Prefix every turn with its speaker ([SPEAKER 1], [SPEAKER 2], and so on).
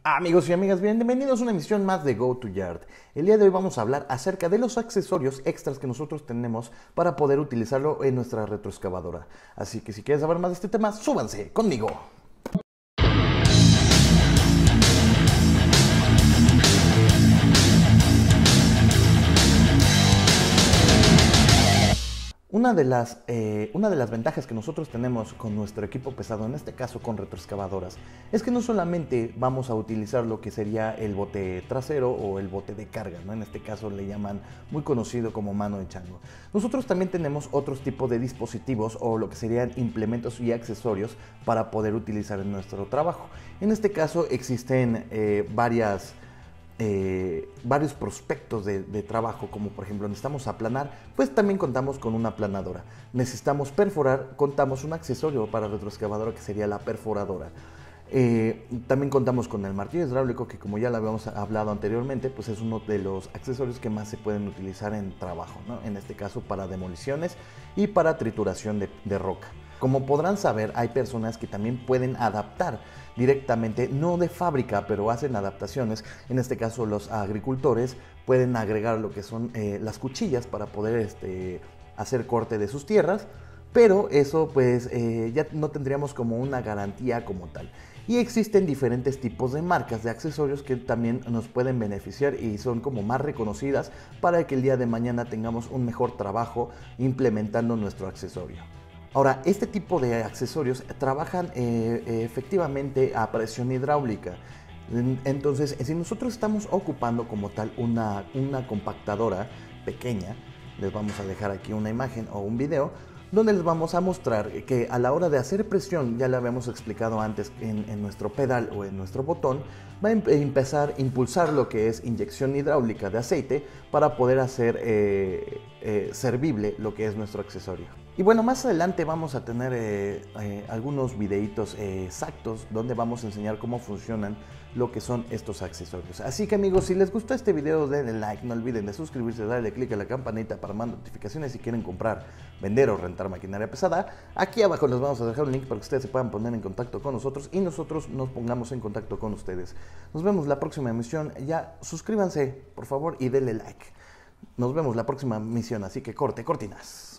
[SPEAKER 1] Amigos y amigas, bienvenidos a una emisión más de Go to Yard. El día de hoy vamos a hablar acerca de los accesorios extras que nosotros tenemos para poder utilizarlo en nuestra retroexcavadora. Así que si quieres saber más de este tema, súbanse conmigo. Una de las ventajas que nosotros tenemos con nuestro equipo pesado, en este caso con retroexcavadoras, es que no solamente vamos a utilizar lo que sería el bote trasero o el bote de carga, ¿no? En este caso le llaman muy conocido como mano de chango. Nosotros también tenemos otros tipos de dispositivos o lo que serían implementos y accesorios para poder utilizar en nuestro trabajo. En este caso existen varios prospectos de trabajo, como por ejemplo necesitamos aplanar, pues también contamos con una aplanadora. Necesitamos perforar, contamos un accesorio para retroexcavadora que sería la perforadora. También contamos con el martillo hidráulico, que como ya lo habíamos hablado anteriormente, pues es uno de los accesorios que más se pueden utilizar en trabajo, ¿no? En este caso para demoliciones y para trituración de roca. Como podrán saber, hay personas que también pueden adaptar directamente, no de fábrica, pero hacen adaptaciones. En este caso los agricultores pueden agregar lo que son las cuchillas para poder hacer corte de sus tierras, pero eso pues ya no tendríamos como una garantía como tal. Y existen diferentes tipos de marcas de accesorios que también nos pueden beneficiar y son como más reconocidas para que el día de mañana tengamos un mejor trabajo implementando nuestro accesorio. Ahora, este tipo de accesorios trabajan efectivamente a presión hidráulica. Entonces, si nosotros estamos ocupando como tal una compactadora pequeña, les vamos a dejar aquí una imagen o un video donde les vamos a mostrar que a la hora de hacer presión, ya lo habíamos explicado antes en nuestro pedal o en nuestro botón, va a empezar a impulsar lo que es inyección hidráulica de aceite para poder hacer servible lo que es nuestro accesorio. Y bueno, más adelante vamos a tener algunos videitos exactos donde vamos a enseñar cómo funcionan lo que son estos accesorios. Así que amigos, si les gustó este video denle like, no olviden de suscribirse, darle click a la campanita para más notificaciones si quieren comprar, vender o rentar maquinaria pesada. Aquí abajo les vamos a dejar un link para que ustedes se puedan poner en contacto con nosotros y nosotros nos pongamos en contacto con ustedes. Nos vemos la próxima emisión. Ya suscríbanse por favor y denle like. Nos vemos la próxima emisión, así que cortinas.